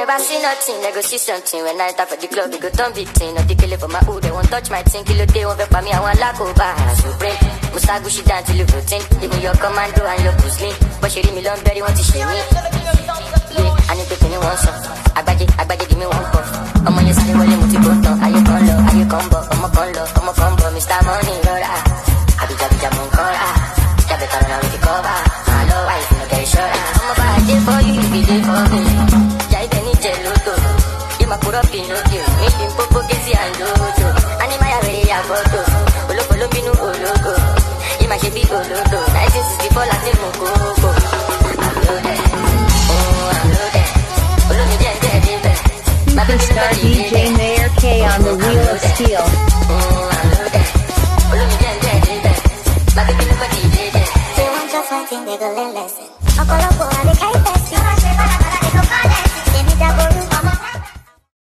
never see nothing, they go see something. When I tap at the club, they go turn big thing. Not the killer for my hood, they won't touch my thing. Kilo day, won't for me, I want lack over. Supreme, Musagushi down till you routine. Give me your commando and your pussy. But she leave me long, very want to shame me. Yeah, I need to pay me one song. Agbaje, give me one puff. I'm on your side, well, you multi-button. Are you con low, are you combo? I'm a combo, Mr. Money, Lora. Abija, Moncora. Better now with the cover. Hello, wife, no get sure. I'm about to for you, if you did for me. Jai Penny Jeluto. You ma put up in you. Make him popo get the andoto. Anima ya very ya photo. Olo binu ologo. You ma should be olodo. 1964 Latin Mokoko. I'm loaded. Oh, I'm loaded. Olo mi jende. Superstar DJ Mayor K on the wheel of steel. Oh, I'm loaded. Olo mi jende. My baby nobody did it. They want just one thing, they go learn lesson.